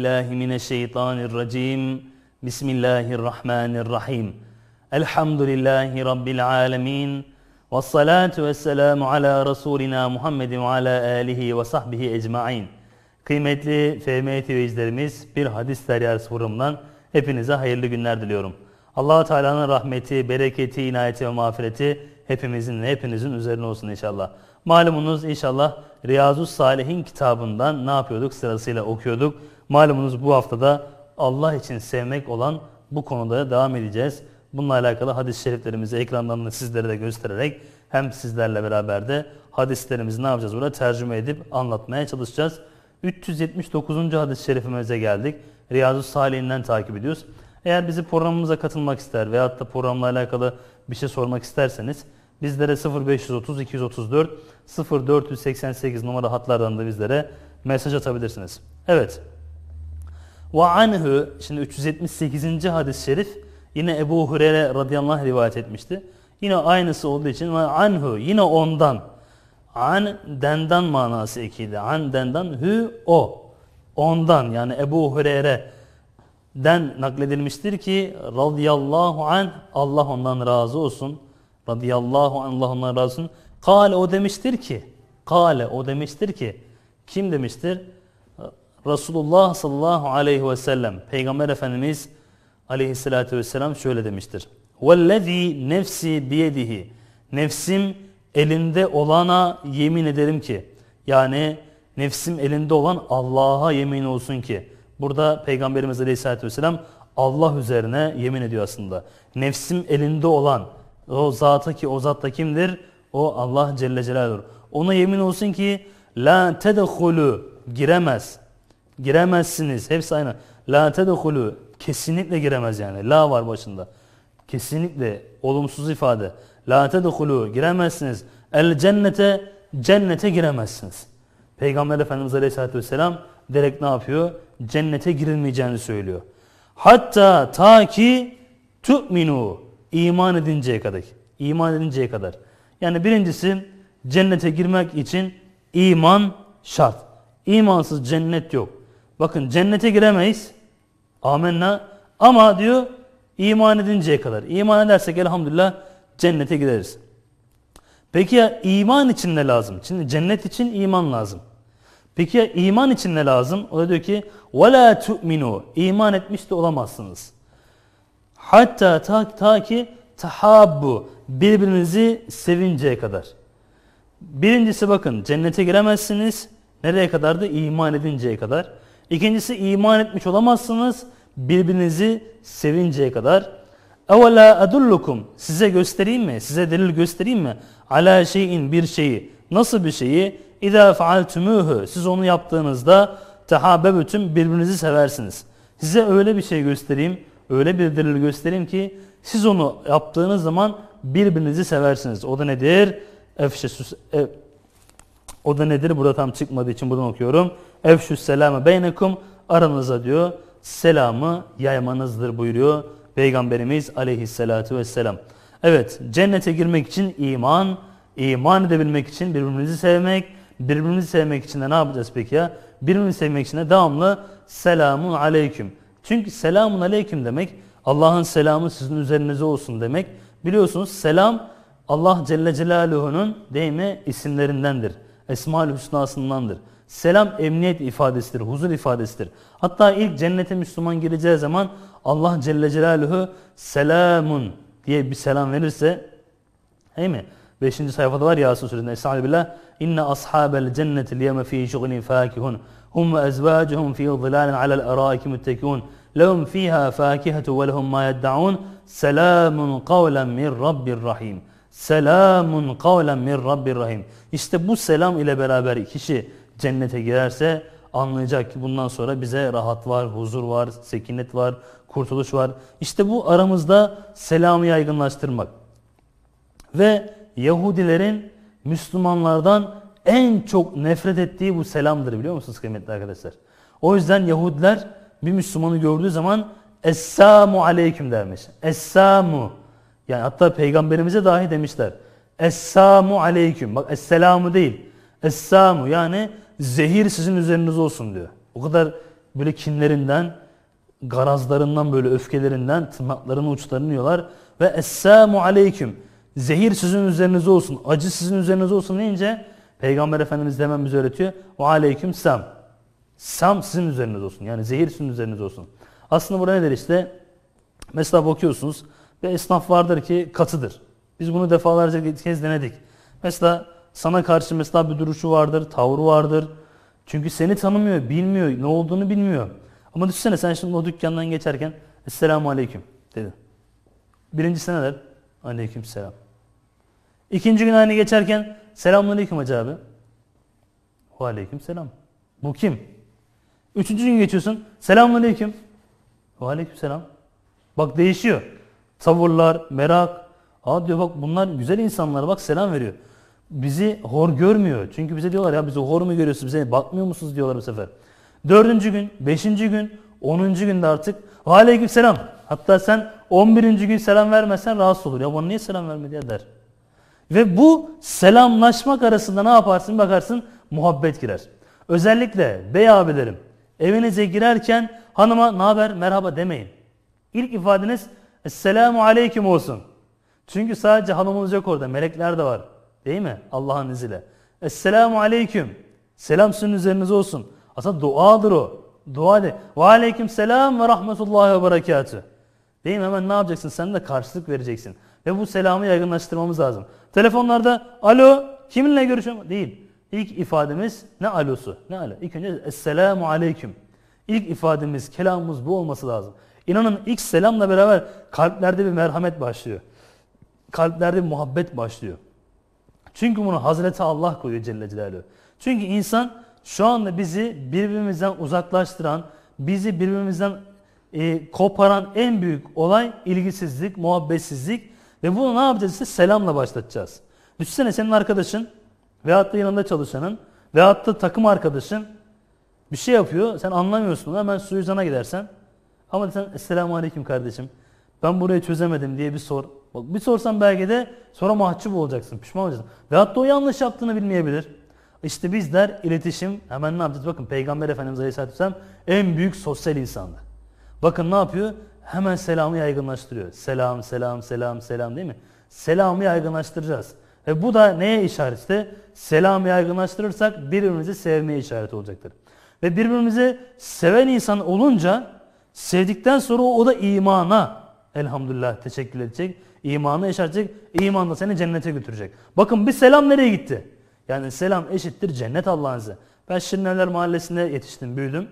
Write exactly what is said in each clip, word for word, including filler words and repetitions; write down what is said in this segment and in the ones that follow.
billahi mineşşeytanirracim. Bismillahirrahmanirrahim. Elhamdülillahi Rabbil alemin. Vessalatu vesselamu ala Resulina Muhammedin ve ala alihi ve sahbihi ecmain. Kıymetli F M T V izlerimiz, bir hadis deryası programından hepinize hayırlı günler diliyorum. Allah-u Teala'nın rahmeti, bereketi, inayeti ve mağfireti hepimizin ve hepinizin üzerine olsun inşallah. Malumunuz inşallah Riyazu Salihin kitabından ne yapıyorduk? Sırasıyla okuyorduk. Malumunuz bu haftada Allah için sevmek olan bu konuda devam edeceğiz. Bununla alakalı hadis-i şeriflerimizi ekrandan da sizlere de göstererek hem sizlerle beraber de hadislerimizi ne yapacağız burada? Tercüme edip anlatmaya çalışacağız. üç yüz yetmiş dokuzuncu hadis-i şerifimize geldik. Riyazu Salihinden takip ediyoruz. Eğer bizi programımıza katılmak ister veyahut da programla alakalı bir şey sormak isterseniz bizlere sıfır beş otuz iki otuz dört sıfır dört seksen sekiz numara hatlardan da bizlere mesaj atabilirsiniz. Evet. Ve anhu, şimdi üç yüz yetmiş sekizinci hadis-i şerif yine Ebu Hureyre radıyallahu anh rivayet etmişti. Yine aynısı olduğu için ve anhu, yine ondan. An dendan manası ekiydi. An dendan hü o. Ondan, yani Ebu Hureyre'den nakledilmiştir ki radıyallahu anh, Allah ondan razı olsun. Radıyallahu anh, Allah ondan razı olsun. Kale, o demiştir ki. Kale, o demiştir ki. Kim demiştir? Resulullah sallallahu aleyhi ve sellem. Peygamber Efendimiz aleyhissalatü vesselam şöyle demiştir. Vellezî nefsi biyedihi. Nefsim elinde olana yemin ederim ki. Yani nefsim elinde olan Allah'a yemin olsun ki. Burada Peygamberimiz aleyhissalatü vesselam Allah üzerine yemin ediyor aslında. Nefsim elinde olan o zata, ki o zat da kimdir? O Allah Celle Celaluhu. Ona yemin olsun ki la tedhulu, giremez. Giremezsiniz. Hepsi aynı. La tedhulu, kesinlikle giremez yani. La var başında. Kesinlikle olumsuz ifade. La tedhulu, giremezsiniz. El cennete, cennete giremezsiniz. Peygamber Efendimiz Aleyhisselatü Vesselam direkt ne yapıyor? Cennete girilmeyeceğini söylüyor. Hatta ta ki tu'minu, iman edinceye kadar. İman edinceye kadar. Yani birincisi cennete girmek için iman şart. İmansız cennet yok. Bakın cennete giremeyiz. Amenna. Ama diyor iman edinceye kadar. İman edersek elhamdülillah cennete gideriz. Peki ya iman için ne lazım? Şimdi cennet için iman lazım. Peki ya iman için ne lazım? O da diyor ki وَلَا تُؤْمِنُوا, iman etmiş de olamazsınız. Hatta ta, ta ki tahabbu, birbirinizi sevinceye kadar. Birincisi bakın cennete giremezsiniz. Nereye kadar da? İman edinceye kadar. İkincisi iman etmiş olamazsınız. Birbirinizi sevinceye kadar. اَوَلَا اَدُلُّكُمْ, size göstereyim mi? Size delil göstereyim mi? عَلَى şeyin, bir şeyi. Nasıl bir şeyi? اِذَا فَعَلْتُمُوهُ, siz onu yaptığınızda tehabebütüm, birbirinizi seversiniz. Size öyle bir şey göstereyim, öyle bir delil göstereyim ki siz onu yaptığınız zaman birbirinizi seversiniz. O da nedir? Efşesüs, e, o da nedir? Burada tam çıkmadığı için buradan okuyorum. Efşüs selame beynekum, aranıza diyor selamı yaymanızdır buyuruyor Peygamberimiz aleyhissalatu vesselam. Evet, cennete girmek için iman, iman edebilmek için birbirimizi sevmek, birbirimizi sevmek için de ne yapacağız peki ya? Birbirimizi sevmek için de devamlı selamun aleyküm. Çünkü selamun aleyküm demek Allah'ın selamı sizin üzerinize olsun demek. Biliyorsunuz selam Allah Celle Celaluhu'nun değil mi isimlerindendir. Esma-ül Hüsna'sındandır. Selam emniyet ifadesidir, huzur ifadesidir. Hatta ilk cennete Müslüman gireceği zaman Allah Celle Celaluhu selamun diye bir selam verirse, değil mi? beşinci sayfada var ya Yasin Suresi'nde. Estağfirullah. İnne ashabel cenneti liyeme fî şugulin fâkihun. Hum ve ezvâcuhum fî zilâlin alel erâiki müttekûn. Lehum fîhâ fâkihetu ve lehum mâ yedda'ûn. Selamun kavlen min Rabbir Rahim. Selamun kavlen min Rabbir Rahim. İşte bu selam ile beraber kişi cennete girerse anlayacak ki bundan sonra bize rahat var, huzur var, sekinet var, kurtuluş var. İşte bu aramızda selamı yaygınlaştırmak. Ve Yahudilerin Müslümanlardan en çok nefret ettiği bu selamdır, biliyor musunuz kıymetli arkadaşlar? O yüzden Yahudiler bir Müslümanı gördüğü zaman Esselamu aleyküm dermiş. Esselamu. Yani hatta peygamberimize dahi demişler. Esselamu aleyküm. Bak Esselamu değil. Esselamu, yani zehir sizin üzerinize olsun diyor. O kadar böyle kinlerinden, garazlarından, böyle öfkelerinden tırnaklarının uçlarını yiyorlar. Ve Esselamu Aleyküm. Zehir sizin üzerinize olsun, acı sizin üzerinize olsun deyince Peygamber Efendimiz de hemen bize öğretiyor. Ve Aleyküm Sam. Sam sizin üzerinize olsun. Yani zehir sizin üzerinize olsun. Aslında burada nedir işte? Mesela bakıyorsunuz ve esnaf vardır ki katıdır. Biz bunu defalarca kez denedik. Mesela sana karşı mesela bir duruşu vardır, tavrı vardır. Çünkü seni tanımıyor, bilmiyor, ne olduğunu bilmiyor. Ama düşünsene sen şimdi o dükkandan geçerken Esselamu Aleyküm dedi. Birincisi ne der? Aleyküm selam. İkinci gün aynı geçerken Selamun Aleyküm hacı abi. Ve Aleyküm selam. Bu kim? Üçüncü gün geçiyorsun. Selamun Aleyküm. Ve Aleyküm selam. Bak değişiyor. Tavırlar, merak. Aa diyor bak bunlar güzel insanlar, bak selam veriyor. Bizi hor görmüyor. Çünkü bize diyorlar ya bizi hor mu görüyorsunuz, bize bakmıyor musunuz diyorlar bu sefer. Dördüncü gün, beşinci gün, onuncu günde artık ve aleyküm selam. Hatta sen on birinci gün selam vermezsen rahatsız olur. Ya bana niye selam vermedi ya der. Ve bu selamlaşmak arasında ne yaparsın bakarsın muhabbet girer. Özellikle bey abilerim evinize girerken hanıma ne haber merhaba demeyin. İlk ifadeniz Esselamu Aleyküm olsun. Çünkü sadece hanımınız yok orada, melekler de var. Değil mi? Allah'ın izniyle. Esselamu Aleyküm. Selam sizin üzerinize olsun. Aslında duadır o. Dua de. Ve Aleyküm selam ve rahmetullahi ve berekatüh. Değil mi? Hemen ne yapacaksın? Sen de karşılık vereceksin. Ve bu selamı yaygınlaştırmamız lazım. Telefonlarda alo kiminle görüşüyorum? Değil. İlk ifademiz ne alosu? Ne alo? İlk önce Esselamu Aleyküm. İlk ifademiz, kelamımız bu olması lazım. İnanın ilk selamla beraber kalplerde bir merhamet başlıyor. Kalplerde bir muhabbet başlıyor. Çünkü bunu Hazreti Allah koyuyor Celle Celaluhu. Çünkü insan şu anda bizi birbirimizden uzaklaştıran, bizi birbirimizden e, koparan en büyük olay ilgisizlik, muhabbetsizlik. Ve bunu ne yapacağız? İşte selamla başlatacağız. Düşünsene senin arkadaşın veyahut da yanında çalışanın veyahut da takım arkadaşın bir şey yapıyor. Sen anlamıyorsun. Hemen suizana gidersen. Ama sen Esselamu Aleyküm kardeşim. Ben burayı çözemedim diye bir sor. Bak bir sorsan belki de sonra mahcup olacaksın. Pişman olacaksın. Veyahut da o yanlış yaptığını bilmeyebilir. İşte bizler iletişim hemen ne yapacağız? Bakın Peygamber Efendimiz Aleyhisselatü Vesselam en büyük sosyal insandı. Bakın ne yapıyor? Hemen selamı yaygınlaştırıyor. Selam, selam, selam, selam değil mi? Selamı yaygınlaştıracağız. Ve bu da neye işaret işte? Selamı yaygınlaştırırsak birbirimizi sevmeye işaret olacaktır. Ve birbirimizi seven insan olunca sevdikten sonra o da imana elhamdülillah teşekkür edecek. İmanı işaret edecek. İman da seni cennete götürecek. Bakın bir selam nereye gitti? Yani selam eşittir cennet Allah'ın izniyle. Ben Şirinevler Mahallesi'nde yetiştim, büyüdüm.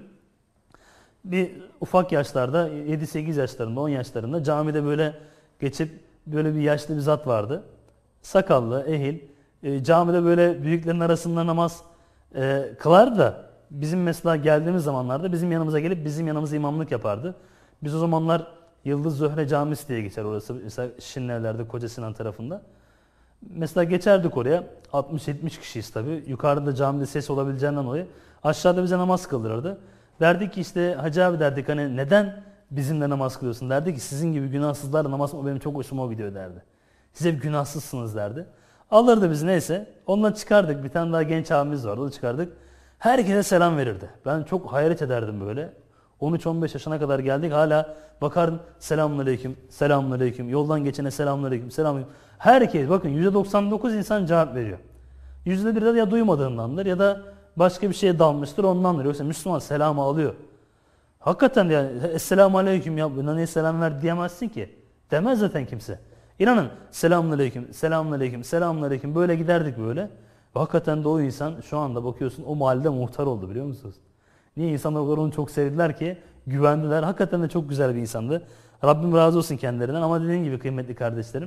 Bir ufak yaşlarda, yedi sekiz yaşlarında, on yaşlarında camide böyle geçip böyle bir yaşlı bir zat vardı. Sakallı, ehil. E, camide böyle büyüklerin arasında namaz e, kılardı da bizim mesela geldiğimiz zamanlarda bizim yanımıza gelip bizim yanımıza imamlık yapardı. Biz o zamanlar Yıldız Zöhre Camisi diye geçer orası. Mesela Şirinevler'de Koca Sinan tarafında. Mesela geçerdik oraya. altmış yetmiş kişiyiz tabii. Yukarıda camide ses olabileceğinden dolayı. Aşağıda bize namaz kıldırırdı. Derdik ki işte hacı abi derdik hani neden bizimle namaz kılıyorsun? Derdi ki sizin gibi günahsızlarla namaz kılmak benim çok hoşuma gidiyor derdi. Siz hep günahsızsınız derdi. Alırdı bizi neyse. Onunla çıkardık. Bir tane daha genç abimiz vardı. Onu çıkardık. Herkese selam verirdi. Ben çok hayret ederdim böyle. on üç on beş yaşına kadar geldik. Hala bakardım selamünaleyküm, selamünaleyküm. Yoldan geçene selamünaleyküm, selamünaleyküm. Herkes bakın yüzde doksan dokuz insan cevap veriyor. yüzde bir de ya duymadığındandır ya da başka bir şeye dalmıştır ondandır. Yoksa Müslüman selamı alıyor. Hakikaten yani esselamu aleyküm ya buna niye selam ver diyemezsin ki. Demez zaten kimse. İnanın selamünaleyküm, selamünaleyküm, selamünaleyküm böyle giderdik böyle. Ve hakikaten de o insan şu anda bakıyorsun o mahallede muhtar oldu biliyor musunuz? Niye insanlar onu çok sevdiler ki güvendiler. Hakikaten de çok güzel bir insandı. Rabbim razı olsun kendilerinden ama dediğim gibi kıymetli kardeşlerim.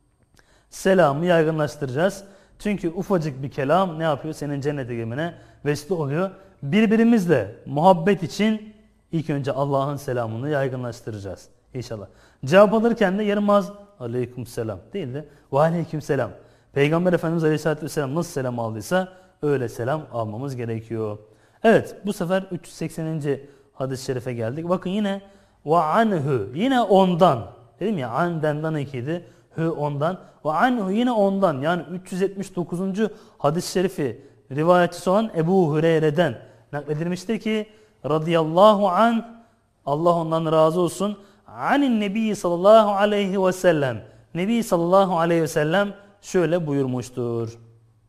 Selamı yaygınlaştıracağız. Çünkü ufacık bir kelam ne yapıyor? Senin cennete girmene vesile oluyor. Birbirimizle muhabbet için ilk önce Allah'ın selamını yaygınlaştıracağız. İnşallah. Cevap alırken de yarım az aleyküm selam değil de ve aleyküm selam. Peygamber Efendimiz Aleyhisselatü Vesselam nasıl selam aldıysa öyle selam almamız gerekiyor. Evet bu sefer üç yüz sekseninci hadis-i şerife geldik. Bakın yine ve anhu yine ondan. Dedim ya andenden ikiydi. Hü ondan. Ve anhu yine ondan. Yani üç yüz yetmiş dokuzuncu hadis-i şerifi rivayetçisi olan Ebu Hureyre'den nakledilmiştir ki radıyallahu anh, Allah ondan razı olsun, anin nebi sallallahu aleyhi ve sellem, Nebi sallallahu aleyhi ve sellem şöyle buyurmuştur.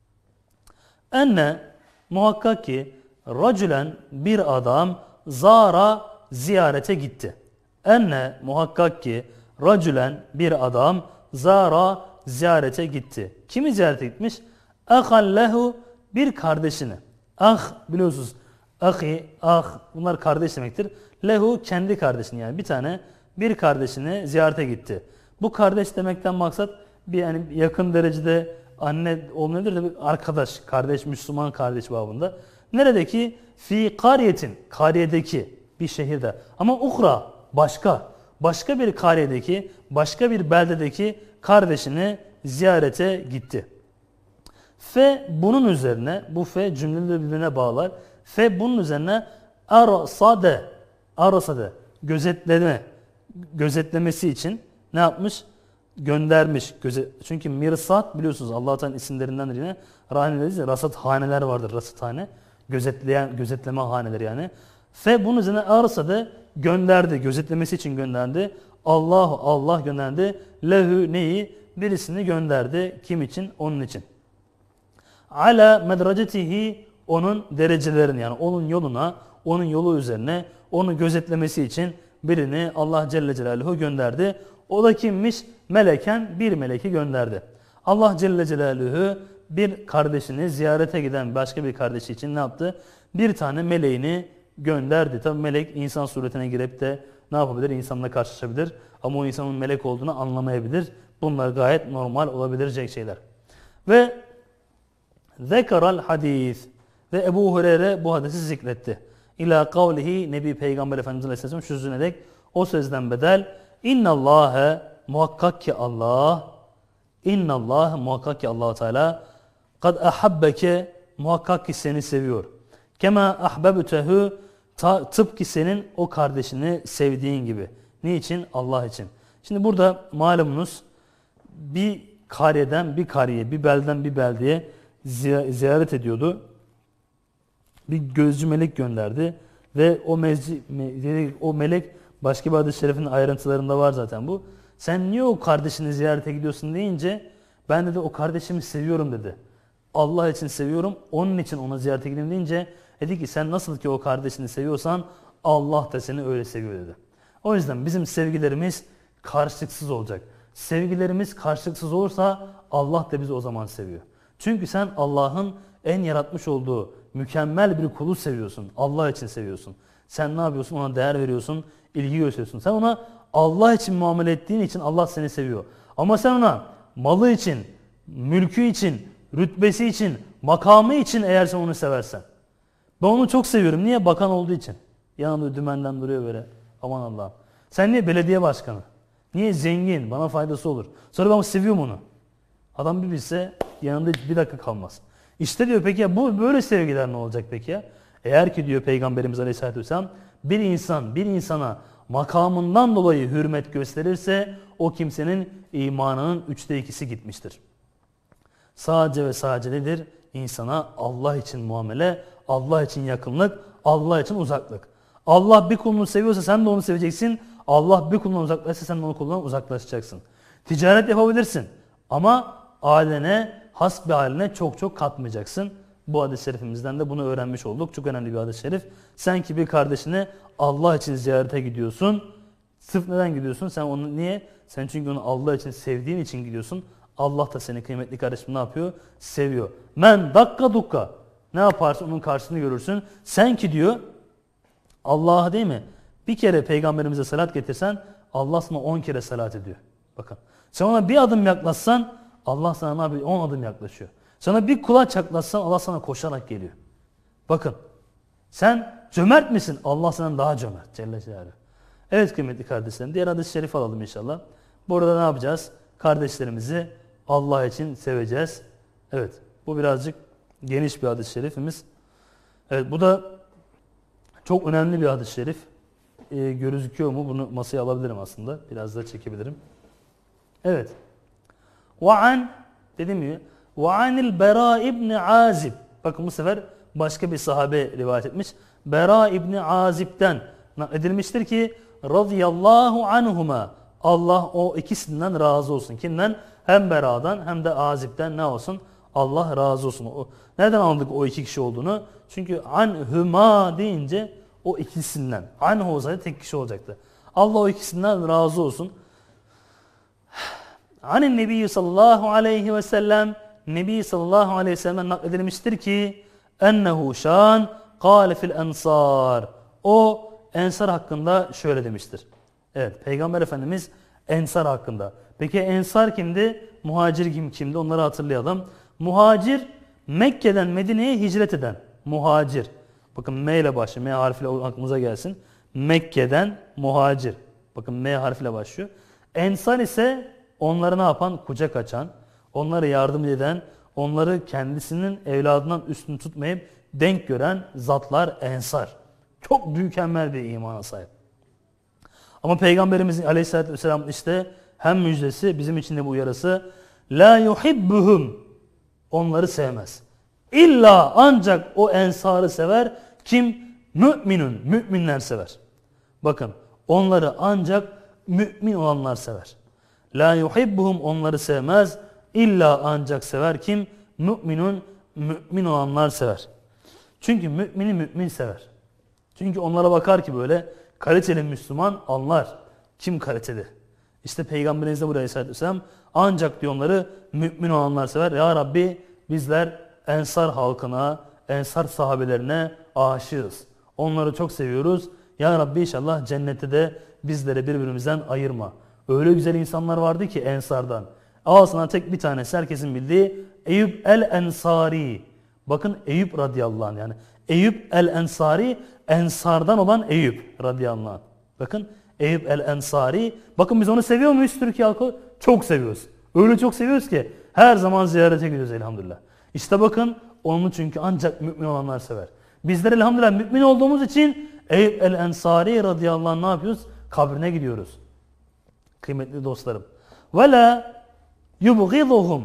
Enne, muhakkak ki racülen, bir adam, zara, ziyarete gitti. Enne, muhakkak ki racülen, bir adam, zara, ziyarete gitti. Kimi ziyarete gitmiş? Ahallehu, bir kardeşini. Ah, biliyorsunuz, ahi, ah, bunlar kardeş demektir. Lehu, kendi kardeşini, yani bir tane bir kardeşini ziyarete gitti. Bu kardeş demekten maksat bir yani yakın derecede anne olmayabilir de bir arkadaş, kardeş, Müslüman kardeş babında. Neredeki? Fi kariyetin, kariyedeki bir şehirde. Ama ukra, başka, başka bir kariyedeki, başka bir beldedeki kardeşini ziyarete gitti. Fe bunun üzerine, bu fe cümleleri birbirine bağlar. Fe bunun üzerine arasade, arasade, gözetleme, gözetlemesi için ne yapmış? Göndermiş. Göze, çünkü mirsat biliyorsunuz Allah-u Teala'nın isimlerinden yine rahaneler, rasat haneler vardır, rasat hane. Gözetleyen, gözetleme haneleri yani. Fe bunun üzerine arasade gönderdi, gözetlemesi için gönderdi. Allahu Allah gönderdi. Lehu neyi? Birisini gönderdi. Kim için? Onun için. Ala medracetihi, onun derecelerini, yani onun yoluna, onun yolu üzerine, onu gözetlemesi için birini Allah Celle Celaluhu gönderdi. O da kimmiş? Meleken, bir meleki gönderdi. Allah Celle Celaluhu bir kardeşini ziyarete giden başka bir kardeşi için ne yaptı? Bir tane meleğini gönderdi. Tabi melek insan suretine girip de ne yapabilir? İnsanla karşılaşabilir. Ama o insanın melek olduğunu anlamayabilir. Bunlar gayet normal olabilecek şeyler. Ve zekeral hadis, ve Ebu Hureyre bu hadisi zikretti. İlâ kavlihi, Nebi Peygamber Efendimiz Aleyhisselam şu sözüne dek, o sözden bedel, innallâhe, muhakkak ki Allah, innallâhe, muhakkak ki Allah-u Teala, kad ahabbeke, muhakkak ki seni seviyor. Kema ahbebtehu, tıpkı senin o kardeşini sevdiğin gibi. Niçin? Allah için. Şimdi burada malumunuz bir kariyeden bir kariye, bir belden bir beldeye ziyaret ediyordu. Bir gözcü melek gönderdi ve o, mezci, o melek başka bir hadis-i şerifin ayrıntılarında var zaten bu. Sen niye o kardeşini ziyarete gidiyorsun deyince ben dedi o kardeşimi seviyorum dedi. Allah için seviyorum, onun için ona ziyarete gideyim deyince dedi ki sen nasıl ki o kardeşini seviyorsan Allah da seni öyle seviyor dedi. O yüzden bizim sevgilerimiz karşılıksız olacak. Sevgilerimiz karşılıksız olursa Allah da bizi o zaman seviyor. Çünkü sen Allah'ın en yaratmış olduğu mükemmel bir kulu seviyorsun. Allah için seviyorsun. Sen ne yapıyorsun? Ona değer veriyorsun, ilgi gösteriyorsun. Sen ona Allah için muamele ettiğin için Allah seni seviyor. Ama sen ona malı için, mülkü için, rütbesi için, makamı için eğer sen onu seversen. Ben onu çok seviyorum. Niye? Bakan olduğu için. Yanında dümenden duruyor böyle. Aman Allah'ım. Sen niye? Belediye başkanı. Niye? Zengin. Bana faydası olur. Sonra ben seviyorum onu. Adam bir bilse yanında bir dakika kalmaz. İşte diyor peki ya bu böyle sevgiler ne olacak peki ya? Eğer ki diyor Peygamberimiz Aleyhisselatü Vesselam bir insan bir insana makamından dolayı hürmet gösterirse o kimsenin imanının üçte ikisi gitmiştir. Sadece ve sadece nedir? İnsana Allah için muamele, Allah için yakınlık, Allah için uzaklık. Allah bir kulunu seviyorsa sen de onu seveceksin. Allah bir kulundan uzaklaşırsa sen de onun kulundan uzaklaşacaksın. Ticaret yapabilirsin ama ailene, has bir haline çok çok katmayacaksın. Bu hadis-i şerifimizden de bunu öğrenmiş olduk. Çok önemli bir hadis-i şerif. Sen ki bir kardeşini Allah için ziyarete gidiyorsun. Sırf neden gidiyorsun? Sen onu niye? Sen çünkü onu Allah için sevdiğin için gidiyorsun. Allah da seni kıymetli kardeşim ne yapıyor? Seviyor. Men dakka dukka. Ne yaparsın onun karşısını görürsün. Sen ki diyor Allah'a değil mi? Bir kere peygamberimize salat getirsen Allah sana on kere salat ediyor. Bakın. Sen ona bir adım yaklaşsan Allah sana ne yapıyor? on adım yaklaşıyor. Sana bir kulaç yaklaşsan Allah sana koşarak geliyor. Bakın. Sen cömert misin? Allah senden daha cömert. Celle Celaluhu. Evet kıymetli kardeşlerim. Diğer hadis-i şerif alalım inşallah. Burada ne yapacağız? Kardeşlerimizi Allah için seveceğiz. Evet. Bu birazcık geniş bir hadis-i şerifimiz. Evet. Bu da çok önemli bir hadis-i şerif. Ee, gözüküyor mu? Bunu masaya alabilirim aslında. Biraz da çekebilirim. Evet. وَعَنْ dediğim gibi وَعَنِ الْبَرَا ibn Azib. Bakın bu sefer başka bir sahabe rivayet etmiş. Bera İbni Azib'den nakledilmiştir ki radıyallahu anhuma, Allah o ikisinden razı olsun. Kimden? Hem Bera'dan hem de Azib'den ne olsun? Allah razı olsun. O, nereden anladık o iki kişi olduğunu? Çünkü anhuma deyince o ikisinden. Anhu olsaydı tek kişi olacaktı. Allah o ikisinden razı olsun. Anin Nebi sallallahu aleyhi ve sellem, Nebi sallallahu aleyhi ve sellem nakledilmiştir ki ennehu şan kâle fil ensar. O ensar hakkında şöyle demiştir. Evet, Peygamber Efendimiz ensar hakkında. Peki ensar kimdi? Muhacir kim kimdi? Onları hatırlayalım. Muhacir Mekke'den Medine'ye hicret eden muhacir. Bakın M ile başlıyor. M harfiyle aklınıza gelsin. Mekke'den muhacir. Bakın M harfiyle başlıyor. Ensar ise onları ne yapan? Kucak açan, onlara yardım eden, onları kendisinin evladından üstün tutmayıp denk gören zatlar ensar. Çok mükemmel bir imana sahip. Ama Peygamberimiz Aleyhisselatü Vesselam işte hem müjdesi bizim için de bu uyarısı. La yuhibbuhum, onları sevmez. İlla ancak o ensarı sever. Kim? Müminun, müminler sever. Bakın onları ancak mümin olanlar sever. La yuhibbuhum, onları sevmez. İlla ancak sever kim? Müminun, mümin olanlar sever. Çünkü mümini mümin sever. Çünkü onlara bakar ki böyle kaliteli Müslüman anlar. Kim kaliteli? İşte Peygamberimiz de buraya Aleyhisselatü Vesselam ancak diyor onları mümin olanlar sever. Ya Rabbi bizler ensar halkına, ensar sahabelerine aşığız. Onları çok seviyoruz. Ya Rabbi inşallah cennette de bizleri birbirimizden ayırma. Öyle güzel insanlar vardı ki ensardan. Ağzına tek bir tanesi herkesin bildiği Eyüp el-Ensari. Bakın Eyüp radıyallahu anh, yani Eyüp el-Ensari, ensardan olan Eyüp radıyallahu anh. Bakın Eyüp el-Ensari. Bakın biz onu seviyor muyuz Türkiye halkı? Çok seviyoruz. Öyle çok seviyoruz ki her zaman ziyarete gidiyoruz elhamdülillah. İşte bakın onu çünkü ancak mümin olanlar sever. Bizler elhamdülillah mümin olduğumuz için Eyüp el-Ensari radıyallahu anh ne yapıyoruz? Kabrine gidiyoruz. Kıymetli dostlarım. وَلَا يُبْغِضُهُمْ,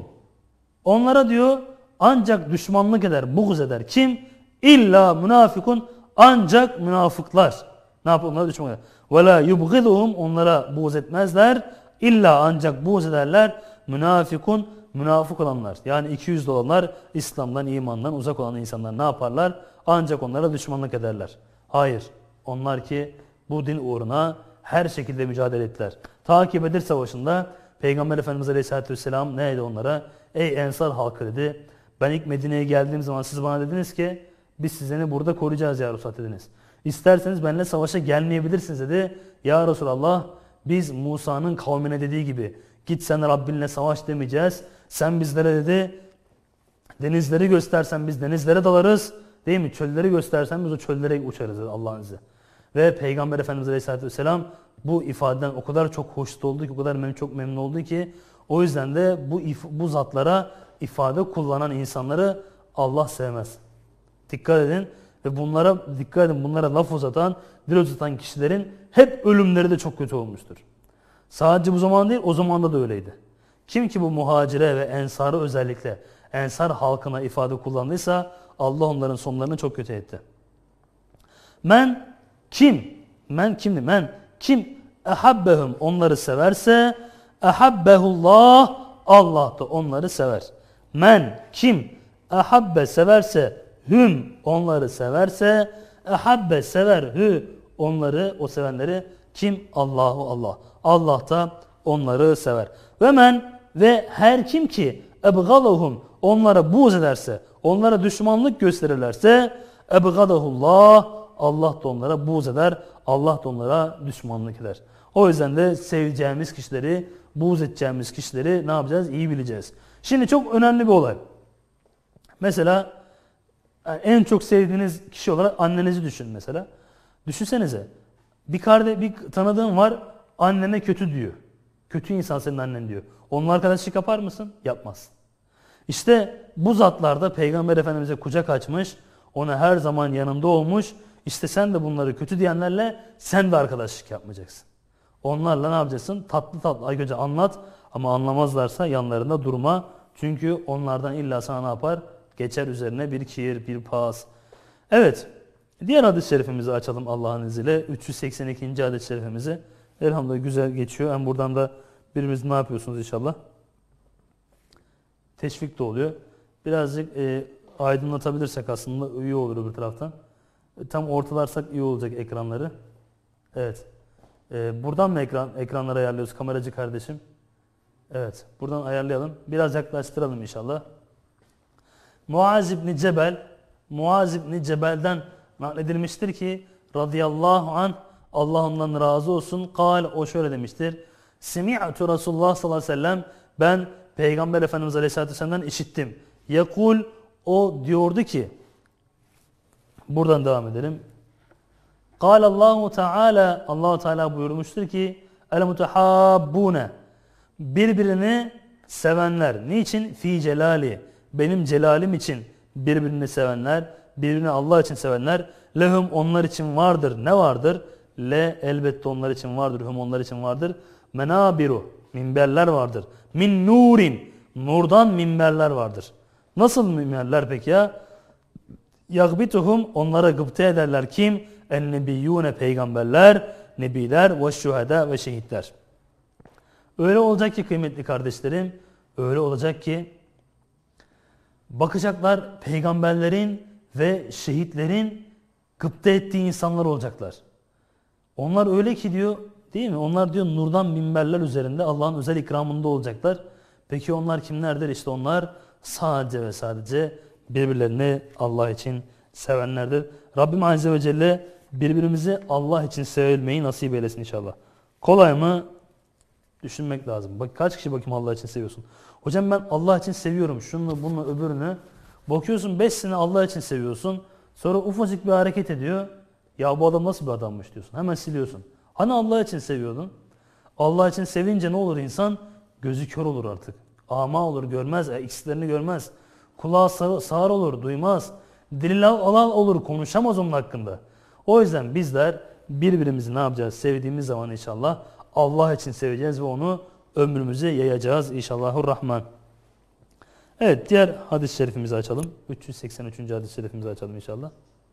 onlara diyor ancak düşmanlık eder, buğz eder. Kim? İlla münafıkun, ancak münafıklar. Ne yapıyor? Onlara düşmanlık eder. وَلَا يُبْغِضُهُمْ, onlara buğz etmezler. İlla ancak buğz ederler. Münafıkun, münafık olanlar. Yani iki yüzlü olanlar, İslam'dan, imandan uzak olan insanlar ne yaparlar? Ancak onlara düşmanlık ederler. Hayır. Onlar ki bu din uğruna her şekilde mücadele ettiler. Ta ki Bedir Savaşı'nda Peygamber Efendimiz Aleyhisselatü Vesselam neydi onlara? Ey ensar halkı dedi. Ben ilk Medine'ye geldiğim zaman siz bana dediniz ki biz sizleri burada koruyacağız ya Resulullah dediniz. İsterseniz benimle savaşa gelmeyebilirsiniz dedi. Ya Resulallah biz Musa'nın kavmine dediği gibi git sen Rabbinle savaş demeyeceğiz. Sen bizlere dedi denizleri göstersen biz denizlere dalarız. Değil mi? Çölleri göstersen biz o çöllere uçarız Allah'ın izniyle. Ve Peygamber Efendimiz Aleyhisselatü Vesselam bu ifadeden o kadar çok hoşnut oldu ki, o kadar memnun, çok memnun oldu ki o yüzden de bu, bu zatlara ifade kullanan insanları Allah sevmez. Dikkat edin ve bunlara dikkat edin, bunlara laf uzatan, dil uzatan kişilerin hep ölümleri de çok kötü olmuştur. Sadece bu zaman değil, o zamanda da öyleydi. Kim ki bu muhacire ve ensarı özellikle ensar halkına ifade kullandıysa Allah onların sonlarını çok kötü etti. Men kim? Men kimdi? Men kim? Ehabbehum, onları severse ehabbehullah, Allah da onları sever. Men kim? Ehabbe severse hüm, onları severse ehabbe sever hü, onları, o sevenleri kim? Allahu Allah. Allah da onları sever. Ve men, ve her kim ki ebgalahum, onlara buğz ederse, onlara düşmanlık gösterirlerse ebgadahullah, Allah da onlara buğz eder, Allah da onlara düşmanlık eder. O yüzden de seveceğimiz kişileri, buğz edeceğimiz kişileri ne yapacağız? İyi bileceğiz. Şimdi çok önemli bir olay. Mesela en çok sevdiğiniz kişi olarak annenizi düşün mesela. Düşünsenize. Bir kardeş, bir tanıdığın var, annene kötü diyor. Kötü insan senin annen diyor. Onunla arkadaşlık yapar mısın? Yapmazsın. İşte bu zatlarda Peygamber Efendimiz'e kucak açmış, ona her zaman yanında olmuş. İşte sen de bunları kötü diyenlerle sen de arkadaşlık yapmayacaksın. Onlarla ne yapacaksın? Tatlı tatlı ay önce anlat ama anlamazlarsa yanlarında durma. Çünkü onlardan illa sana ne yapar? geçer üzerine bir kir, bir pas. Evet. Diğer hadis-i şerifimizi açalım Allah'ın izniyle. üç yüz seksen ikinci hadis-i şerifimizi. Elhamdülillah güzel geçiyor. Hem buradan da birimiz ne yapıyorsunuz inşallah? Teşvik de oluyor. Birazcık e, aydınlatabilirsek aslında iyi olur öbür taraftan. E, tam ortalarsak iyi olacak ekranları. Evet. E, buradan mı ekran, ekranları ayarlıyoruz kameracı kardeşim? Evet. Buradan ayarlayalım. Biraz yaklaştıralım inşallah. Muaz İbni Cebel, Muaz İbni Cebel'den nakledilmiştir ki radıyallahu anh, Allah ondan razı olsun. Kal, o şöyle demiştir. Semi'tu Resulullah sallallahu aleyhi ve sellem, ben Peygamber Efendimiz Aleyhisselatü Vesselam'dan işittim. Yakul, o diyordu ki, buradan devam edelim. Allahu Teala, Allahu Teala buyurmuştur ki, el mutehabbune, birbirini sevenler. Niçin? Fi celali, benim celalim için birbirini sevenler, birbirini Allah için sevenler. Lehum, onlar için vardır. Ne vardır? Le, elbette onlar için vardır. Hum, onlar için vardır. Menabiru, minberler vardır. Min nurin, nurdan minberler vardır. Nasıl minberler peki ya? Yagbituhum, onlara gıpta ederler. Kim? En nebiyyune, peygamberler, nebiler ve şüheda ve şehitler. Öyle olacak ki kıymetli kardeşlerim, öyle olacak ki bakacaklar peygamberlerin ve şehitlerin gıpta ettiği insanlar olacaklar. Onlar öyle ki diyor, değil mi? Onlar diyor nurdan minberler üzerinde Allah'ın özel ikramında olacaklar. Peki onlar kimlerdir? İşte onlar sadece ve sadece birbirlerini Allah için sevenlerdir. Rabbim Azze ve Celle birbirimizi Allah için sevilmeyi nasip eylesin inşallah. Kolay mı? Düşünmek lazım. Bak kaç kişi bakayım Allah için seviyorsun. Hocam ben Allah için seviyorum şunu bunu öbürünü. Bakıyorsun beş sene Allah için seviyorsun. Sonra ufacık bir hareket ediyor. Ya bu adam nasıl bir adammış diyorsun. Hemen siliyorsun. Hani Allah için seviyordun? Allah için sevince ne olur insan? Gözü kör olur artık. Ama olur, görmez. E, ikisilerini görmez. Kulağı sağır, sağır olur, duymaz. Dili alal olur, konuşamaz onun hakkında. O yüzden bizler birbirimizi ne yapacağız? Sevdiğimiz zaman inşallah Allah için seveceğiz ve onu ömrümüze yayacağız inşallahurrahman. Evet, diğer hadis-i şerifimizi açalım. üç yüz seksen üçüncü hadis-i şerifimizi açalım inşallah.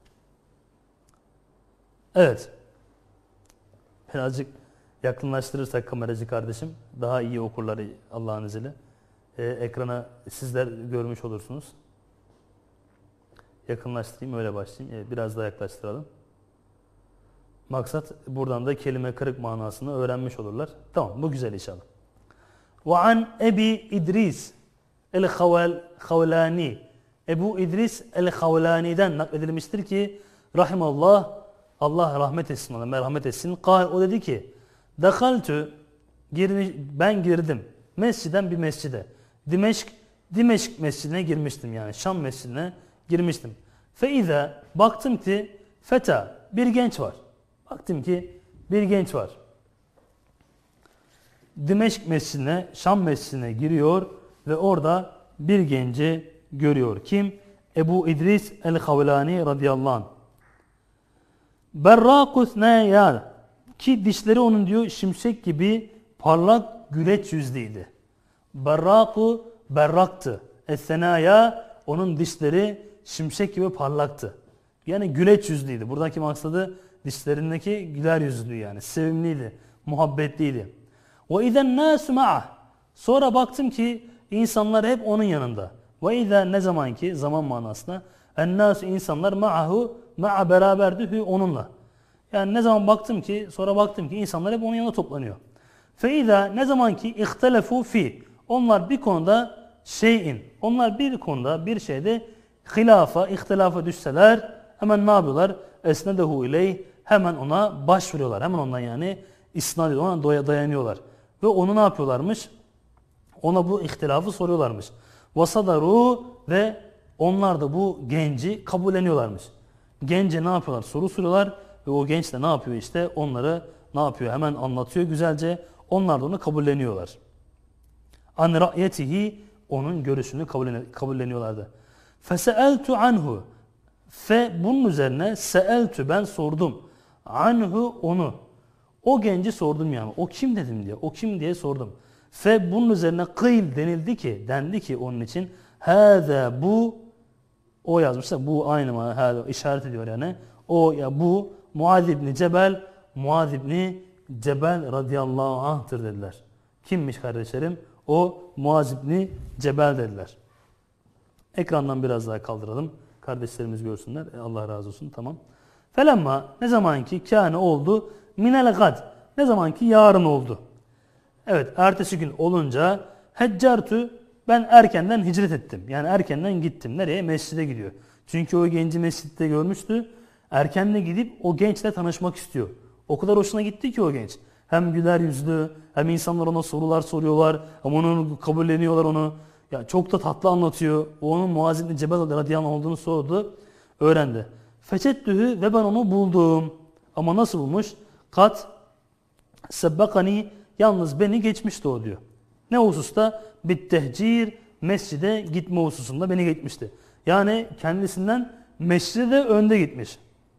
Evet. Birazcık yakınlaştırırsak kameracı kardeşim daha iyi okurlar Allah'ın izniyle. Ee, ekrana sizler görmüş olursunuz. Yakınlaştırayım, öyle başlayayım. Evet, biraz daha yaklaştıralım. Maksat buradan da kelime kırık manasını öğrenmiş olurlar. Tamam, bu güzel inşallah. Ve an Ebi İdris el-Havlani, Ebu İdris el-Havlani'den nakledilmiştir ki rahimallah, Allah rahmet etsin ona, merhamet etsin. Kal, o dedi ki dekaltü, ben girdim mesciden bir mescide. Dimeşk, Dimeşk mescidine girmiştim, yani Şam mescidine girmiştim. Feiza, baktım ki feta, bir genç var. Baktım ki bir genç var. Dimeşk mescidine, Şam mescidine giriyor ve orada bir genci görüyor. Kim? Ebu İdris el-Havlani radıyallahu anh. Berrakus neya, ki dişleri onun diyor şimşek gibi parlak güleç yüzlüydü. Berraku, berraktı. Es-senaya, onun dişleri şimşek gibi parlaktı. Yani güleç yüzlüydü. Buradaki maksadı dişlerindeki güler yüzlü, yani sevimliydi, muhabbetliydi. Ve izen nasu ma'ah, sonra baktım ki insanlar hep onun yanında. Ve izen, ne zaman ki, zaman manasına, en nasu, insanlar, ma'ahu, ma'a, beraberdi, hü, onunla. Yani ne zaman baktım ki, sonra baktım ki insanlar hep onun yanına toplanıyor. Fe iza, ne zaman ki ihtelefu fi, onlar bir konuda şeyin, onlar bir konuda, bir şeyde hilafa, ihtilafa düşseler hemen ne yapıyorlar? Esnedehu ileyh, hemen ona başvuruyorlar. Hemen ondan yani isnad ediyor, ona dayanıyorlar. Ve onu ne yapıyorlarmış? Ona bu ihtilafı soruyorlarmış. Vasadaru, ve onlar da bu genci kabulleniyorlarmış. Gence ne yapıyorlar? Soru soruyorlar ve o genç de ne yapıyor işte? Onları ne yapıyor? Hemen anlatıyor güzelce. Onlar da onu kabulleniyorlar. An ra'yetihi, onun görüşünü kabulleniyorlardı. Feseeltu anhu, fe, bunun üzerine seeltu, ben sordum. Anhu, onu. O genci sordum yani. O kim dedim diye. O kim diye sordum. Fe, bunun üzerine kıyl, denildi ki, dendi ki onun için. Hâzâ, bu O yazmışlar. Bu aynı mı? işaret ediyor yani. O ya bu Muaz İbni Cebel, Muaz İbni Cebel radıyallahu anh'tır dediler. Kimmiş kardeşlerim? O Muaz İbni Cebel dediler. Ekrandan biraz daha kaldıralım. Kardeşlerimiz görsünler. E, Allah razı olsun. Tamam. Felemma ne zaman ki kâne oldu minel gad. Ne zaman ki yarın oldu. Evet, ertesi gün olunca heccartu, ben erkenden hicret ettim. Yani erkenden gittim. Nereye? Mescide gidiyor. Çünkü o genci mescitte görmüştü. Erkenden gidip o gençle tanışmak istiyor. O kadar hoşuna gitti ki o genç. Hem güler yüzlü, hem insanlar ona sorular soruyorlar. Ama onu kabulleniyorlar onu. Ya çok da tatlı anlatıyor. O onun Muaz İbni Cebel radıyallahu anh olduğunu sordu. Öğrendi. Feçettühü ve ben onu buldum. Ama nasıl bulmuş? Kat sebbekani, yalnız beni geçmişti o diyor. Ne hususta? Bittehcir, mescide gitme hususunda beni geçmişti. Yani kendisinden mescide de önde gitmiş.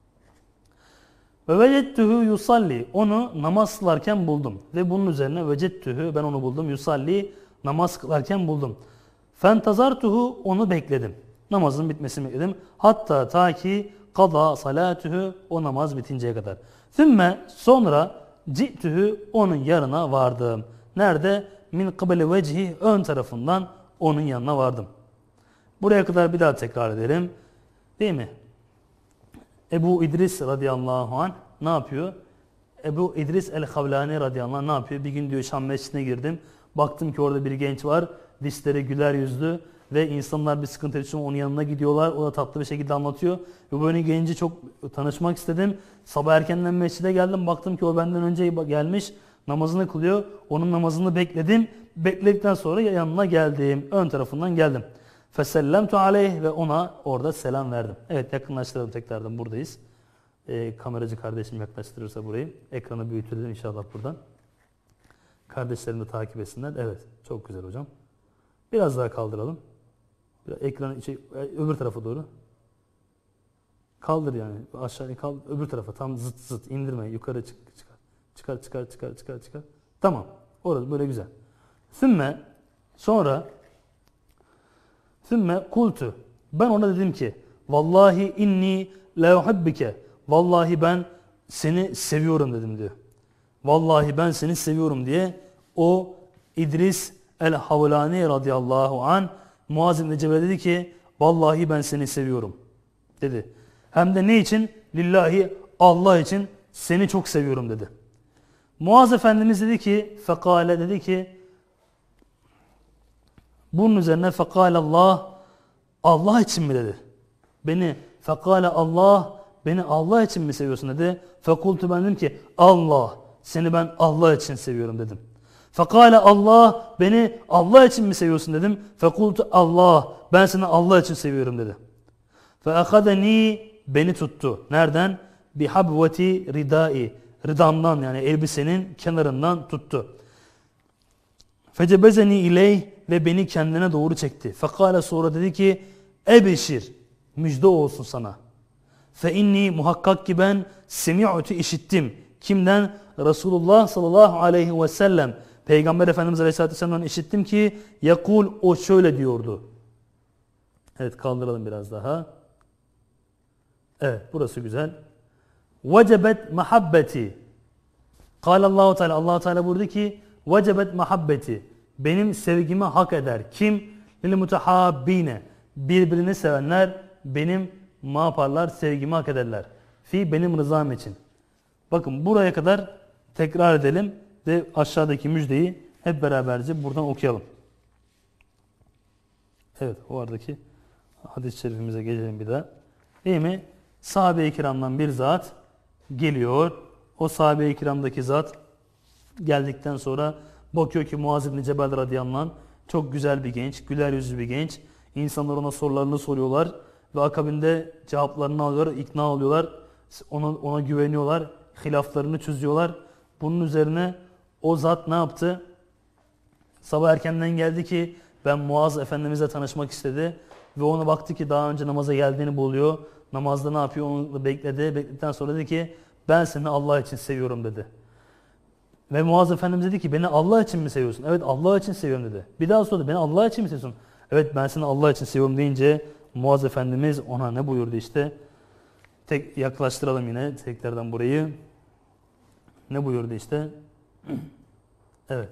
Ve vecettühü yusalli, onu namaz kılarken buldum. Ve bunun üzerine vecettühü, ben onu buldum, yusalli, namaz kılarken buldum. Fentazartuhu, onu bekledim. Namazın bitmesini bekledim. Hatta ta ki kada salatühü, o namaz bitinceye kadar. Sümme, sonra ci'tühü, onun yanına vardım. Nerede? Min kıbeli vecihi, ön tarafından onun yanına vardım. Buraya kadar bir daha tekrar edelim. Değil mi? Ebu İdris radıyallahu anh ne yapıyor? Ebu İdris el-Havlani radıyallahu anh ne yapıyor? Bir gün diyor Şam mescidine girdim. Baktım ki orada bir genç var. Dişleri güler yüzlü ve insanlar bir sıkıntı yaşıyor. Onun yanına gidiyorlar. O da tatlı bir şekilde anlatıyor. Ve böyle genci çok tanışmak istedim. Sabah erkenden mescide geldim. Baktım ki o benden önce gelmiş. Namazını kılıyor. Onun namazını bekledim. Bekledikten sonra yanına geldim. Ön tarafından geldim. Fesellemtu aleyh, ve ona orada selam verdim. Evet, yakınlaştıralım tekrardan, buradayız. Ee, kameracı kardeşim yaklaştırırsa burayı. Ekranı büyütelim inşallah buradan. Kardeşlerim de takip etsinler. Evet, çok güzel hocam. Biraz daha kaldıralım. Biraz ekranı içi, öbür tarafa doğru. Kaldır yani. Aşağıya kaldır. Öbür tarafa. Tam zıt zıt indirme. Yukarı çık, çıkar. Çıkar çıkar çıkar çıkar çıkar. Tamam. Orası böyle güzel. Sümme, sonra Sümme kultu, ben ona dedim ki vallahi inni la uhibbike, vallahi ben seni seviyorum dedim diyor. Vallahi ben seni seviyorum diye o İdris el-Havlani radıyallahu anh Muaz İbni Cebel dedi ki vallahi ben seni seviyorum dedi. Hem de ne için? Lillahi, Allah için seni çok seviyorum dedi. Muaz Efendimiz dedi ki fekale, dedi ki bunun üzerine fekale Allah, Allah için mi dedi. Beni fekale Allah, beni Allah için mi seviyorsun dedi. Fekultu, ben dedim ki Allah, seni ben Allah için seviyorum dedim. Fekale Allah, beni Allah için mi seviyorsun dedim. Fekultu Allah, ben seni Allah için seviyorum dedi. Feakadeni, beni tuttu. Nereden? Bihabveti ridai, ridamdan, yani elbisenin kenarından tuttu. Fecebezeni ileyh, ve beni kendine doğru çekti. Fekale, sonra dedi ki ebeşir, müjde olsun sana. Fe inni, muhakkak ki ben semi'tu, işittim. Kimden? Resulullah sallallahu aleyhi ve sellem, Peygamber Efendimiz aleyhissalatü vesselam'dan işittim ki yakul, o şöyle diyordu. Evet, kaldıralım biraz daha. Evet, burası güzel. Vecebet mahabbeti. Kâlallahu Teala, Allah Teala buyurdu ki vecebet mahabbeti, benim sevgimi hak eder. Kim? Lil mutahabbine, birbirini sevenler benim ne yaparlar? Sevgimi hak ederler. Fi, benim rızam için. Bakın buraya kadar tekrar edelim ve aşağıdaki müjdeyi hep beraberce buradan okuyalım. Evet, o aradaki hadis-i şerifimize gelelim bir daha. Değil mi? Sahabe-i kiramdan bir zat geliyor. O sahabe-i kiramdaki zat geldikten sonra bakıyor ki Muaz İbni Cebel radıyallahu anh çok güzel bir genç, güler yüzlü bir genç. İnsanlar ona sorularını soruyorlar ve akabinde cevaplarını alıyorlar, ikna oluyorlar. Ona, ona güveniyorlar, hilaflarını çözüyorlar. Bunun üzerine o zat ne yaptı? Sabah erkenden geldi ki ben Muaz Efendimizle tanışmak istedi. Ve ona baktı ki daha önce namaza geldiğini buluyor. Namazda ne yapıyor? Onu bekledi. Bekledikten sonra dedi ki ben seni Allah için seviyorum dedi. Ve Muaz Efendimiz dedi ki beni Allah için mi seviyorsun? Evet, Allah için seviyorum dedi. Bir daha sordu, beni Allah için mi seviyorsun? Evet, ben seni Allah için seviyorum deyince Muaz Efendimiz ona ne buyurdu işte? Tek yaklaştıralım yine tekrardan burayı. Ne buyurdu işte? Evet.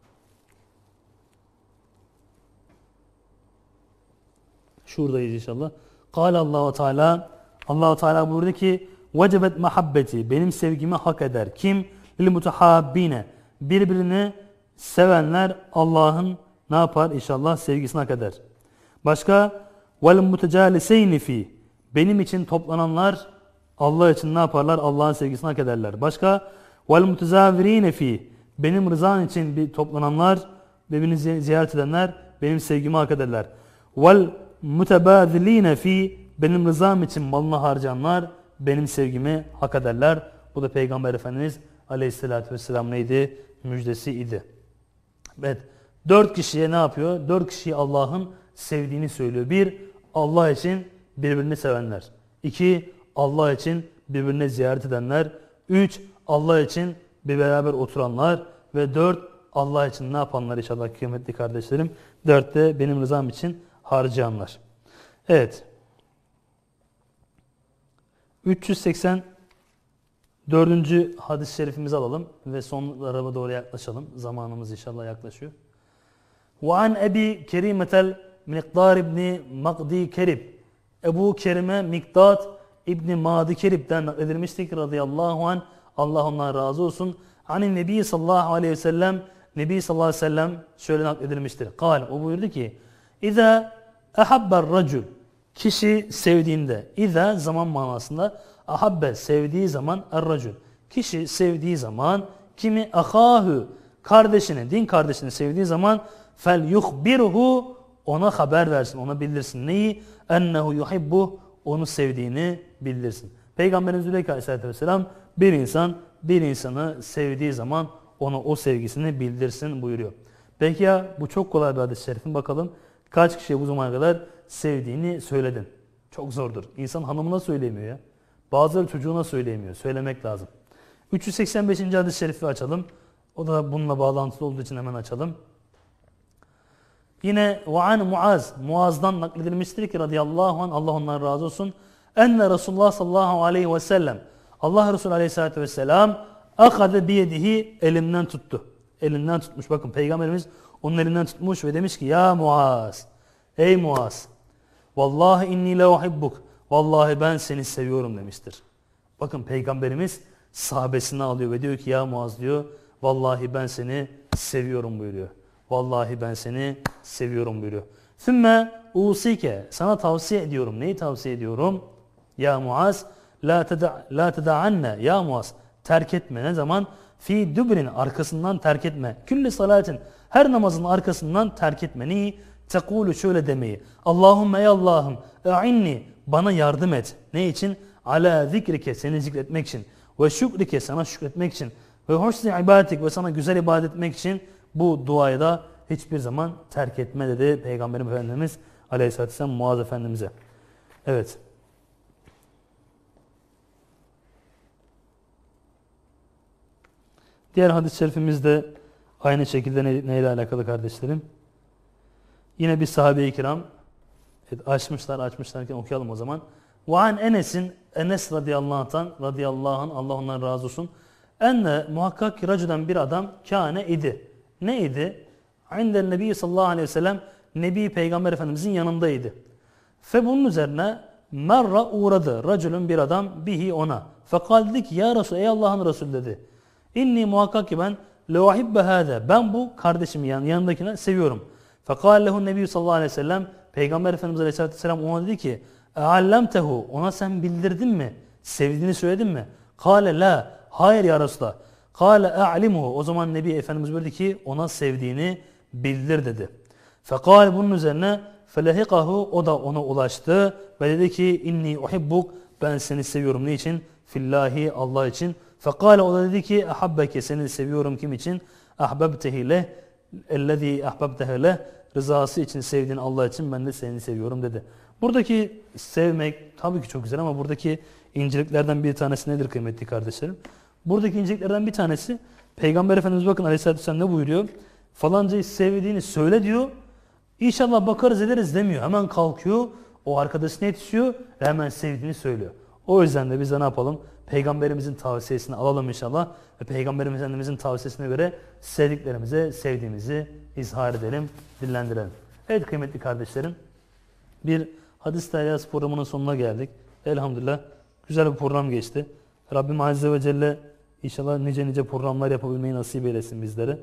Şuradayız inşallah. Kâle Allahu Teala, Allahu Teala buyurdu ki: "Vecebet mahabbeti, benim sevgimi hak eder. Kim? Lil mutahabbine, birbirini sevenler Allah'ın ne yapar? İnşallah sevgisini hak eder. Başka? Vel mutecaliseyni fi, benim için toplananlar Allah için ne yaparlar? Allah'ın sevgisini hak ederler. Başka? Vel mutezavirine fi, benim rızan için bir toplananlar, birbirini ziyaret edenler benim sevgimi hak ederler. Vel mutebadiline fi, benim rızam için malını harcayanlar benim sevgimi hak ederler." Bu da Peygamber Efendimiz Aleyhisselatü Vesselam neydi? Müjdesi idi. Evet. Dört kişiye ne yapıyor? Dört kişiyi Allah'ın sevdiğini söylüyor. Bir, Allah için birbirini sevenler. İki, Allah için birbirine ziyaret edenler. Üç, Allah için bir beraber oturanlar. Ve dört, Allah için ne yapanlar inşallah kıymetli kardeşlerim. Dört de benim rızam için harcayanlar. Evet. üç yüz seksen dördüncü hadis-i şerifimizi alalım ve sonlara doğru yaklaşalım. Zamanımız inşallah yaklaşıyor. وَعَنْ اَبِي كَرِيمَةَ الْمِقْدَارِ ibn Maqdi Kerib, Ebu Kerime Mikdad İbni Madi Kerib'den nakledilmiştik radıyallahu anh, Allah ondan razı olsun. Anin Nebi sallallahu aleyhi ve sellem, Nebi sallallahu aleyhi ve sellem şöyle nakledilmiştir. Kal, o buyurdu ki: İza ahabber racul, kişi sevdiğinde, İza zaman manasında, ahabbe sevdiği zaman, er racul, kişi sevdiği zaman, kimi ahahu, kardeşini, din kardeşini sevdiği zaman, fel yuhbirhu, ona haber versin, ona bildirsin. Neyi? Ennehu yuhibbu, onu sevdiğini bildirsin. Peygamberimiz Aleyhisselatü Vesselam bir insan bir insanı sevdiği zaman ona o sevgisini bildirsin buyuruyor. Peki ya bu çok kolay bir hadis-i şerifin, bakalım kaç kişiye bu zamana kadar sevdiğini söyledin? Çok zordur. İnsan hanımına söyleyemiyor ya. Bazıları çocuğuna söyleyemiyor. Söylemek lazım. üç yüz seksen beşinci hadis-i şerifi açalım. O da bununla bağlantılı olduğu için hemen açalım. Yine وَعَنْ Muaz, Muaz'dan nakledilmiştir ki radıyallahu anh, Allah ondan razı olsun. Enne Resulullah sallallahu aleyhi ve sellem, Allah Resulü aleyhissalatü vesselam akade biyedihi, elinden tuttu. Elinden tutmuş. Bakın Peygamberimiz onun elinden tutmuş ve demiş ki: ya Muaz, ey Muaz, vallahi inni le uhibbuk, vallahi ben seni seviyorum demiştir. Bakın Peygamberimiz sahabesini alıyor ve diyor ki: ya Muaz diyor, vallahi ben seni seviyorum buyuruyor. Vallahi ben seni seviyorum buyuruyor. Sümme usike, sana tavsiye ediyorum. Neyi tavsiye ediyorum? Ya Muaz, la teda la teda'anne, ya Muaz, terk etme. Ne zaman? Fi dübrin, arkasından terk etme. Külli salatin, her namazın arkasından terk etme. Neyi? Tekulu, şöyle demeyi. Allahümme ey Allah'ım, e'inni, bana yardım et. Ne için? Ala zikrike, seni zikretmek için. Ve şükrike, sana şükretmek için. Ve husni ibadetik, ve sana güzel ibadet etmek için. Bu duayı da hiçbir zaman terk etme dedi Peygamberimiz Efendimiz Aleyhisselatü Vesselam Muaz Efendimiz'e. Evet. Diğer hadis-i şerifimiz de aynı şekilde ne, neyle alakalı kardeşlerim? Yine bir sahabe-i kiram evet, açmışlar, açmışlarken okuyalım o zaman. وَعَنْ Enes'in, Enes radıyallahu anh'tan, radıyallahu anh, Allah ondan razı olsun. Enne, muhakkak ki racüden bir adam, kâne idi. Neydi? İnden Nebi sallallahu aleyhi ve sellem, Nebi Peygamber Efendimizin yanındaydı. Fe bunun üzerine merra uğradı. Racülün, bir adam, bihi ona. Fekal dedi ki: ya Resul, ey Allah'ın Resulü dedi. İnni muhakkak ki ben leuhibbe hâze, ben bu kardeşimi yan, yanındakine seviyorum. Fekal lehu Nebi sallallahu aleyhi ve sellem, Peygamber Efendimiz aleyhissalatü vesselam ona dedi ki: eallemtehu, ona sen bildirdin mi? Sevdiğini söyledin mi? Kale la, hayır ya Resulullah. Kale a'limuhu, o zaman Nebi Efendimiz buyurdu ki ona sevdiğini bildir dedi. Fekal, bunun üzerine felehikahu, o da ona ulaştı ve dedi ki: inni uhibbuk, ben seni seviyorum. Ne için? Fillahi, Allah için. Fekal, o da dedi ki: ahabbeke, seni seviyorum kim için? Ahbabtehi leh, ellezî ahbabtehi leh, rızası için sevdiğin Allah için ben de seni seviyorum dedi. Buradaki sevmek tabii ki çok güzel ama buradaki inceliklerden bir tanesi nedir kıymetli kardeşlerim? Buradaki inceliklerden bir tanesi, Peygamber Efendimiz bakın Aleyhisselatü Vesselam ne buyuruyor? Falancayı sevdiğini söyle diyor. İnşallah bakarız ederiz demiyor. Hemen kalkıyor. O arkadaşına yetişiyor ve hemen sevdiğini söylüyor. O yüzden de biz de ne yapalım? Peygamberimizin tavsiyesini alalım inşallah. Ve Peygamberimiz Efendimizin tavsiyesine göre sevdiklerimize sevdiğimizi izhar edelim, dillendirelim. Evet kıymetli kardeşlerim. Bir Hadis Deryası programının sonuna geldik. Elhamdülillah güzel bir program geçti. Rabbim Azze ve Celle inşallah nice nice programlar yapabilmeyi nasip eylesin bizlere.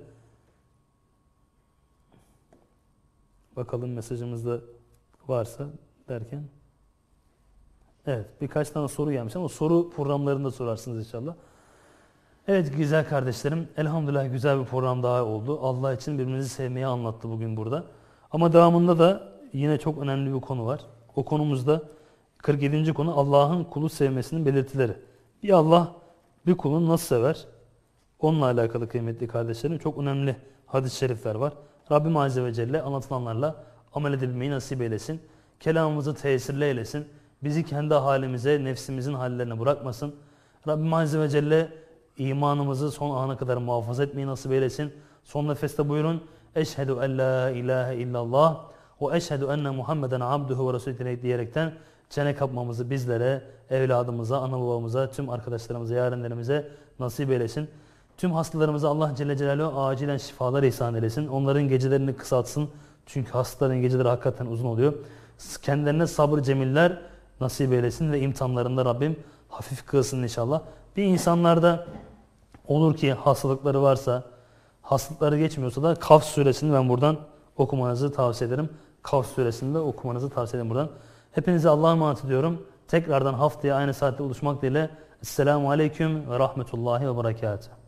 Bakalım mesajımızda varsa derken. Evet birkaç tane soru gelmiş ama soru programlarında sorarsınız inşallah. Evet güzel kardeşlerim. Elhamdülillah güzel bir program daha oldu. Allah için birbirimizi sevmeyi anlattı bugün burada. Ama devamında da yine çok önemli bir konu var. O konumuzda kırk yedinci konu Allah'ın kulu sevmesinin belirtileri. Bir Allah bir kulunu nasıl sever? Onunla alakalı kıymetli kardeşlerim çok önemli hadis-i şerifler var. Rabbim Azze ve Celle anlatılanlarla amel edilmeyi nasip eylesin. Kelamımızı tesirli eylesin. Bizi kendi halimize, nefsimizin hallerine bırakmasın. Rabbim Azze ve Celle imanımızı son ana kadar muhafaza etmeyi nasip eylesin. Son nefeste buyurun. Eşhedü en la ilahe illallah ve eşhedü enne Muhammeden abduhu ve resulü diyerekten çene kapmamızı bizlere, evladımıza, ana babamıza, tüm arkadaşlarımıza, yarenlerimize nasip eylesin. Tüm hastalarımıza Allah Celle Celaluhu acilen şifalar ihsan eylesin. Onların gecelerini kısaltsın. Çünkü hastaların geceleri hakikaten uzun oluyor. Kendilerine sabır cemiller nasip eylesin ve imtihanlarında Rabbim hafif kılsın inşallah. Bir insanlarda olur ki hastalıkları varsa, hastalıkları geçmiyorsa da Kaf suresini ben buradan okumanızı tavsiye ederim. Kaf suresini de okumanızı tavsiye ederim buradan. Hepinize Allah'a emanet ediyorum. Tekrardan haftaya aynı saatte buluşmak dileğiyle. Esselamu Aleyküm ve Rahmetullahi ve Berekatuhu.